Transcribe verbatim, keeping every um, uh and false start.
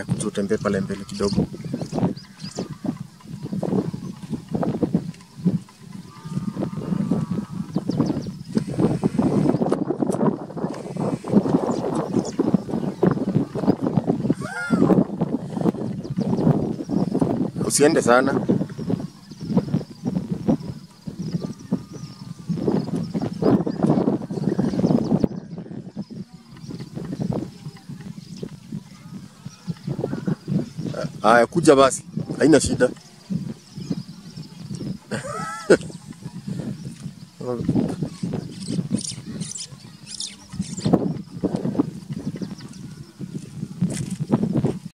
kuja utembee pale mbele kidogo. Usiende sana. Haya, kuja basi. Haina shida.